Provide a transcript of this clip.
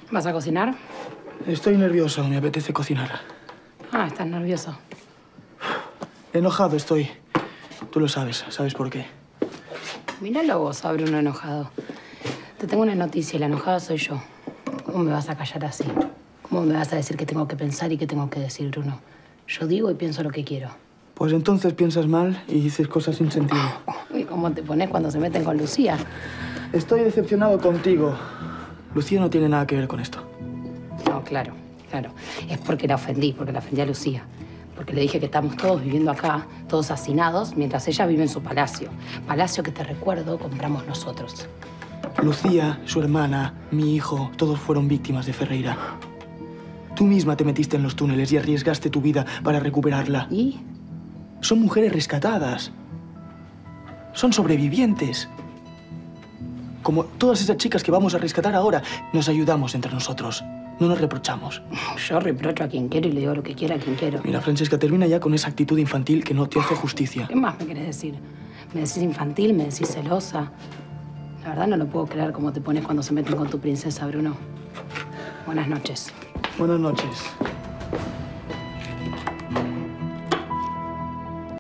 ¿Vas a cocinar? Estoy nervioso, me apetece cocinar. Ah, estás nervioso. Enojado estoy. Tú lo sabes. ¿Sabes por qué? Míralo vos, Bruno, enojado. Te tengo una noticia, el enojado soy yo. ¿Cómo me vas a callar así? ¿Cómo me vas a decir qué tengo que pensar y qué tengo que decir, Bruno? Yo digo y pienso lo que quiero. Pues entonces piensas mal y dices cosas sin sentido. ¿Y cómo te pones cuando se meten con Lucía? Estoy decepcionado contigo. Lucía no tiene nada que ver con esto. No, claro. Es porque la ofendí a Lucía. Porque le dije que estamos todos viviendo acá, todos hacinados, mientras ella vive en su palacio. Palacio que, te recuerdo, compramos nosotros. Lucía, su hermana, mi hijo, todos fueron víctimas de Ferreira. Tú misma te metiste en los túneles y arriesgaste tu vida para recuperarla. ¿Y? Son mujeres rescatadas. Son sobrevivientes. Como todas esas chicas que vamos a rescatar ahora, nos ayudamos entre nosotros. No nos reprochamos. Yo reprocho a quien quiero y le digo lo que quiera a quien quiero. Mira, Francesca, termina ya con esa actitud infantil que no te hace justicia. ¿Qué más me querés decir? ¿Me decís infantil? ¿Me decís celosa? La verdad no lo puedo creer cómo te pones cuando se meten con tu princesa, Bruno. Buenas noches. Buenas noches.